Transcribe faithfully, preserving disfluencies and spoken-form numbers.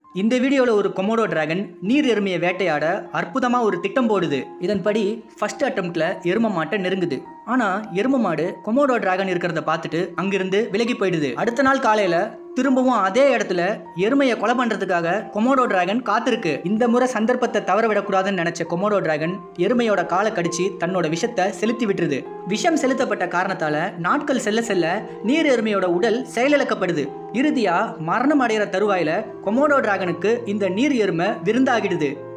இந்த வீடியோவில் ஒரு கொமோடோ டிராகன் நீர் எருமையை வேட்டையாட அற்புதமாக ஒரு திட்டம் போடுது. இதன்படி ஃபர்ஸ்ட் அட்டம்ப்ட்ல எரும மாட்டை நெருங்குது. ஆனால் எரும மாடு கொமோடோ டிராகன் இருக்கிறத பார்த்துட்டு அங்கிருந்து விலகி போயிடுது. அடுத்த நாள் காலையில திரும்பவும் அதே இடத்துல எருமையை கொலை பண்றதுக்காக கொமோடோ டிராகன் காத்திருக்கு. இந்த முறை சந்தர்ப்பத்தை தவற விடக்கூடாதுன்னு நினைச்ச கொமோடோ டிராகன் எருமையோட காலை கடிச்சு தன்னோட விஷத்தை செலுத்தி விட்டுருது. விஷம் செலுத்தப்பட்ட காரணத்தால நாட்கள் செல்ல செல்ல நீர் எருமையோட உடல் செயலிழக்கப்படுது. இறுதியா மரணம் அடைகிற தருவாயில கொமோடோ டிராகனுக்கு இந்த நீர் எருமை விருந்தாகிடுது.